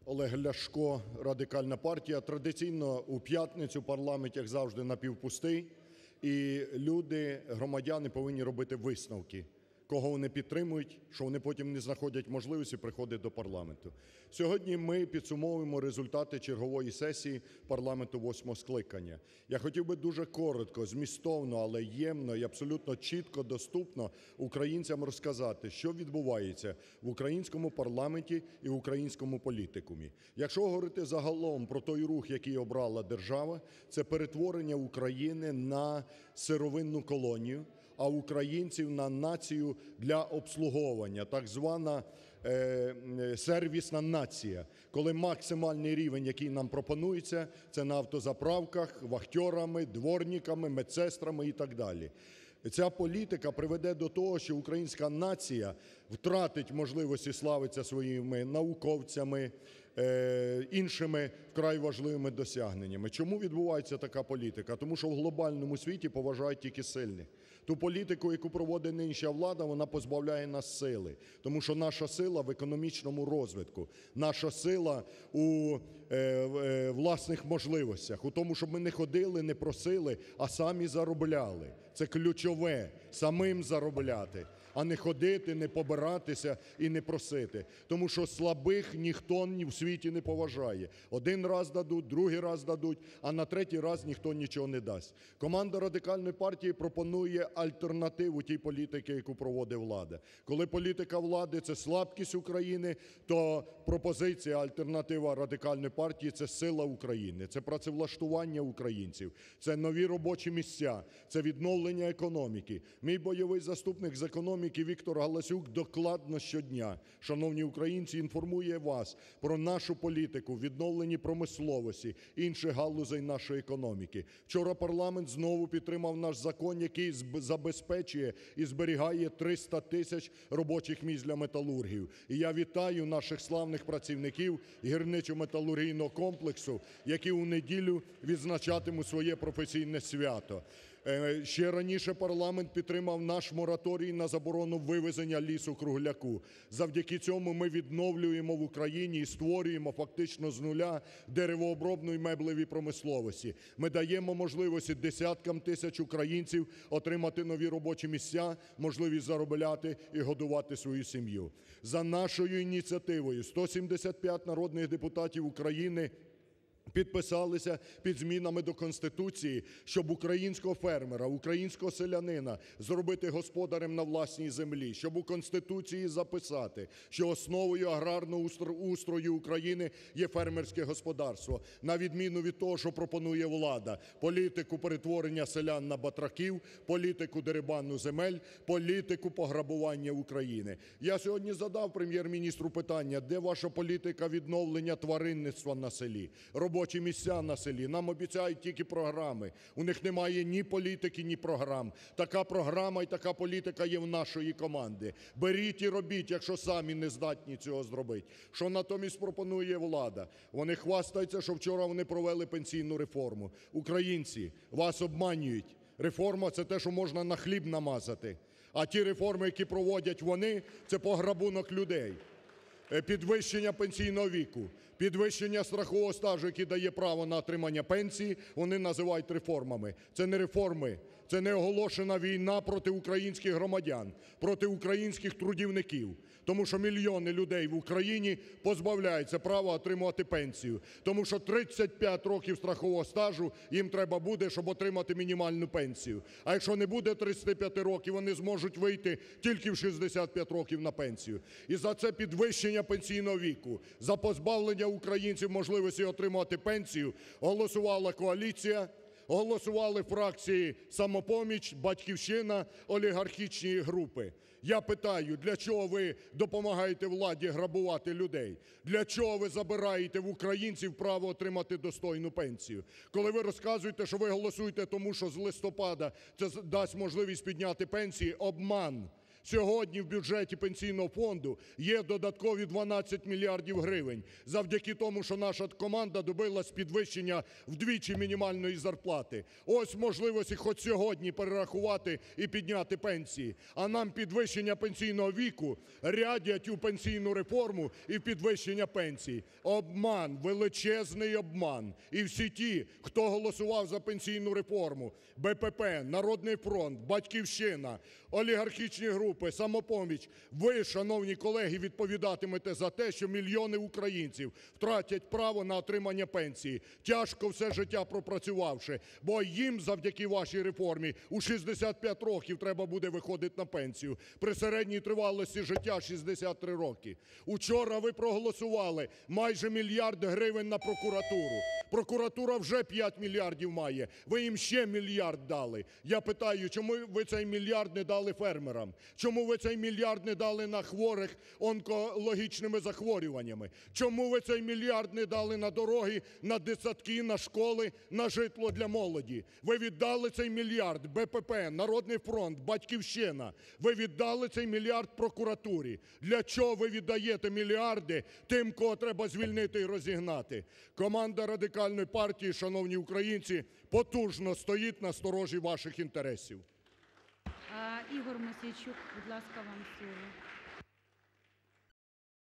Олег Ляшко, Радикальна партія. Традиційно у п'ятницю парламент, як завжди, напівпустий. І люди, громадяни повинні робити висновки, кого вони підтримують, що вони потім не знаходять можливості приходити до парламенту. Сьогодні ми підсумовуємо результати чергової сесії парламенту восьмого скликання. Я хотів би дуже коротко, змістовно, але ємно і абсолютно чітко, доступно українцям розказати, що відбувається в українському парламенті і в українському політикумі. Якщо говорити загалом про той рух, який обрала держава, це перетворення України на сировинну колонію, а українців на націю для обслуговування, так звана сервісна нація, коли максимальний рівень, який нам пропонується, це на автозаправках, вахтерами, дворниками, медсестрами і так далі. Ця політика приведе до того, що українська нація втратить можливості славитися своїми науковцями, іншими вкрай важливими досягненнями. Чому відбувається така політика? Тому що в глобальному світі поважають тільки сильних. Ту політику, яку проводить нинішня влада, вона позбавляє нас сили. Тому що наша сила в економічному розвитку, наша сила у власних можливостях, у тому, щоб ми не ходили, не просили, а самі заробляли. Це ключове – самим заробляти, а не ходити, не побиратися і не просити. Тому що слабих ніхто в світі не поважає. Один раз дадуть, другий раз дадуть, а на третій раз ніхто нічого не дасть. Команда Радикальної партії пропонує альтернативу тій політиці, яку проводить влада. Коли політика влади – це слабкість України, то пропозиція, альтернатива Радикальної партії – це сила України, це працевлаштування українців, це нові робочі місця, це відновлення економіки. Мій бойовий заступник з економіки Віктор Галасюк докладно щодня, шановні українці, інформує вас про нашу політику в відновленні промисловості, інших галузей нашої економіки. Вчора парламент знову підтримав наш закон, який забезпечує і зберігає 300 тисяч робочих місць для металургів. І я вітаю наших славних працівників гірничо-металургійного комплексу, які у неділю відзначатимуть своє професійне свято. Ще раніше парламент підтримав наш мораторій на заборону вивезення лісу-кругляку. Завдяки цьому ми відновлюємо в Україні і створюємо фактично з нуля деревообробну і меблеві промисловості. Ми даємо можливості десяткам тисяч українців отримати нові робочі місця, можливість заробляти і годувати свою сім'ю. За нашою ініціативою 175 народних депутатів України підписалися під змінами до Конституції, щоб українського фермера, українського селянина зробити господарем на власній землі, щоб у Конституції записати, що основою аграрного устрою України є фермерське господарство, на відміну від того, що пропонує влада: політику перетворення селян на батраків, політику дерибану земель, політику пограбування України. Я сьогодні задав Прем'єр-міністру питання: де ваша політика відновлення тваринництва на селі, робочі місця на селі? Нам обіцяють тільки програми. У них немає ні політики, ні програм. Така програма і така політика є в нашої команди. Беріть і робіть, якщо самі не здатні цього зробити. Що натомість пропонує влада? Вони хвастаються, що вчора вони провели пенсійну реформу. Українці, вас обманюють. Реформа – це те, що можна на хліб намазати. А ті реформи, які проводять вони, це пограбунок людей. Підвищення пенсійного віку, підвищення страхового стажу, який дає право на отримання пенсії, вони називають реформами. Це не реформи, це не оголошена війна проти українських громадян, проти українських трудівників. Тому що мільйони людей в Україні позбавляються права отримувати пенсію. Тому що 35 років страхового стажу їм треба буде, щоб отримати мінімальну пенсію. А якщо не буде 35 років, вони зможуть вийти тільки в 65 років на пенсію. І за це підвищення пенсійного віку, за позбавлення українців можливості отримувати пенсію голосувала коаліція, голосували фракції "Самопоміч", "Батьківщина", олігархічні групи. Я питаю, для чого ви допомагаєте владі грабувати людей? Для чого ви забираєте в українців право отримати достойну пенсію? Коли ви розказуєте, що ви голосуєте тому, що з листопада це дасть можливість підняти пенсії – обман. Сьогодні в бюджеті Пенсійного фонду є додаткові 12 мільярдів гривень завдяки тому, що наша команда добилась підвищення вдвічі мінімальної зарплати. Ось можливості хоч сьогодні перерахувати і підняти пенсії. А нам підвищення пенсійного віку рядять у пенсійну реформу і в підвищення пенсій. Обман, величезний обман. І всі ті, хто голосував за пенсійну реформу, БПП, Народний фронт, Батьківщина, олігархічні групи, Самопоміч, ви, шановні колеги, відповідатимете за те, що мільйони українців втратять право на отримання пенсії, тяжко все життя пропрацювавши, бо їм завдяки вашій реформі у 65 років треба буде виходити на пенсію, при середній тривалості життя 63 роки. Учора ви проголосували майже 1 мільярд гривень на прокуратуру. Прокуратура вже 5 мільярдів має, ви їм ще 1 мільярд дали. Я питаю, чому ви цей мільярд не дали фермерам? Чому ви цей мільярд не дали на хворих онкологічними захворюваннями? Чому ви цей мільярд не дали на дороги, на дитсадки, на школи, на житло для молоді? Ви віддали цей мільярд БПП, Народний фронт, Батьківщина. Ви віддали цей мільярд прокуратурі. Для чого ви віддаєте мільярди тим, кого треба звільнити і розігнати? Команда Радикальної партії, шановні українці, потужно стоїть на сторожі ваших інтересів. Ігор Мосійчук, будь ласка, вам слово.